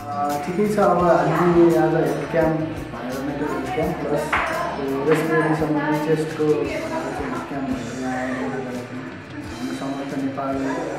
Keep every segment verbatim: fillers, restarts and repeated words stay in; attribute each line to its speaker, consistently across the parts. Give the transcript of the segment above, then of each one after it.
Speaker 1: ठिकै छ। अब हामीले आज हेल्थ क्याम्प भनेर mental health camp plus respiratory सम्बन्धी चेस्टको हेल्थ क्याम्प भनेर हामी समर्थ नेपाल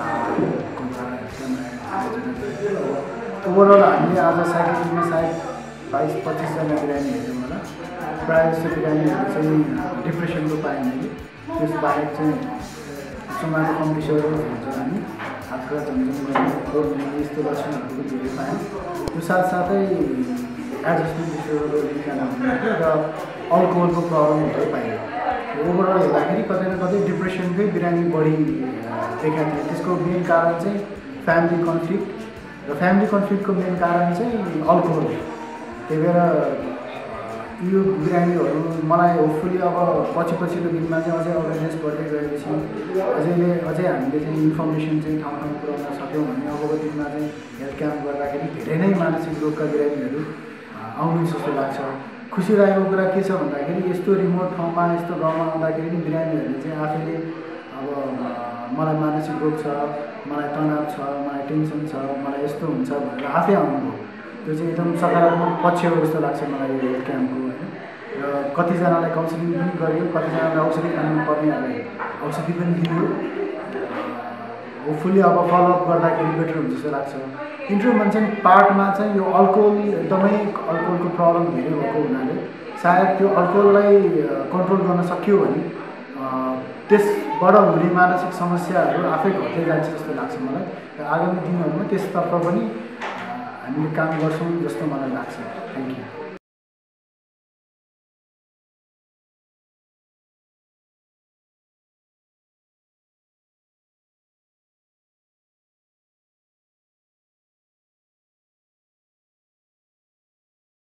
Speaker 1: ओभरअल हामीले आज साइकेट्रीमा सायद बाइस पच्चिसजना बिरामी हेऱ्यौँ होला। प्रायः जस्तो बिरामीहरू चाहिँ डिप्रेसनको पायौँ कि त्यस बाहेक चाहिँ सुमाको कम्पिटिसनहरू हुन्छ हामी हातखुट्टा झमझम गर्ने बोल्ने यस्तो लक्षणहरू पनि धेरै पायौँ। त्यो साथसाथै एडजस्टमेन्ट डिसअर्डरको निकाला हुँदैन र अल्कोहलको प्रब्लमहरू पाइयो। ओभरअल हेर्दाखेरि कतै न कतै डिप्रेसनकै बिरामी बढी देखाएको थियो। त्यसको मेन कारण चाहिँ फ्यामिली कन्फ्लिक्ट र फ्यामिली कन्फ्लिक्टको मेन कारण चाहिँ अल्कोहल। त्यही भएर यो बिरामीहरू मलाई होपफुली अब पछि पछिल्लो दिनमा चाहिँ अझै अवेरनेस बढ्दै गएपछि अझैले अझै हामीले चाहिँ इन्फर्मेसन चाहिँ ठाउँ ठाउँ पुऱ्याउन सक्यौँ भने अबको दिनमा चाहिँ हेल्थ क्याम्प गर्दाखेरि धेरै नै मानसिक रोगका बिरामीहरू आउनु जस्तो लाग्छ। खुसी लागेको कुरा के छ भन्दाखेरि यस्तो रिमोट ठाउँमा यस्तो गाउँमा आउँदाखेरि पनि बिरामीहरूले चाहिँ आफैले अब मलाई मानसिक रोग छ, मलाई तनाव छ, मलाई टेन्सन छ, मलाई यस्तो हुन्छ भनेर आफै आउनुभयो। त्यो चाहिँ एकदम सकारात्मक पक्ष हो जस्तो लाग्छ मलाई यो हेल्थ क्याम्पको होइन। र कतिजनालाई काउन्सिलिङ पनि गरियो, कतिजनालाई औषधि खानु पर्नेहरूलाई औषधि पनि दियो। होपफुल्ली अब फलोअप गर्दाखेरि बेटर हुन्छ जस्तो लाग्छ। इन्ट्रोभेन्सन पार्टमा चाहिँ यो अल्कोहल एकदमै अल्कोहलको प्रब्लम धेरै भएको हुनाले सायद त्यो अल्कोहललाई कन्ट्रोल गर्न सकियो भने त्यसबाट हुने मानसिक समस्याहरू आफै घट्दै जान्छ जस्तो लाग्छ मलाई। र आगामी दिनहरूमा त्यसतर्फ पनि हामीले काम गर्छौँ जस्तो मलाई लाग्छ। Thank you.